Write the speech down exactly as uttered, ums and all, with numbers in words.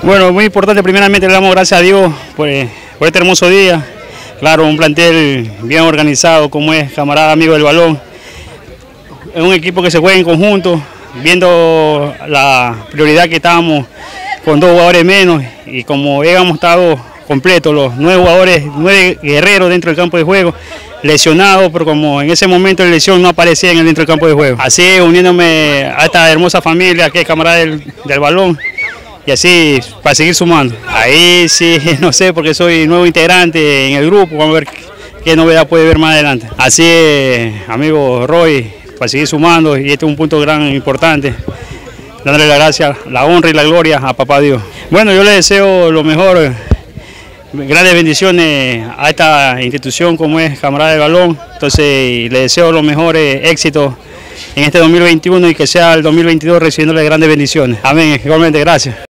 Bueno, muy importante, primeramente le damos gracias a Dios por, por este hermoso día. Claro, un plantel bien organizado, como es Camarada Amigo del Balón. Es un equipo que se juega en conjunto, viendo la prioridad que estábamos con dos jugadores menos, y como hemos estado completos, los nueve jugadores, nueve guerreros dentro del campo de juego, lesionados, pero como en ese momento la lesión no aparecía en el dentro del campo de juego. Así, uniéndome a esta hermosa familia que es Camarada del, del Balón, y así para seguir sumando. Ahí sí, no sé, porque soy nuevo integrante en el grupo, vamos a ver qué novedad puede ver más adelante. Así es, amigo Roy, para seguir sumando, y este es un punto gran importante, dándole la gracia, la honra y la gloria a Papá Dios. Bueno, yo le deseo lo mejor, grandes bendiciones a esta institución como es Camarada del Balón, entonces le deseo los mejores éxitos en este dos mil veintiuno y que sea el dos mil veintidós recibiéndole grandes bendiciones. Amén, igualmente, gracias.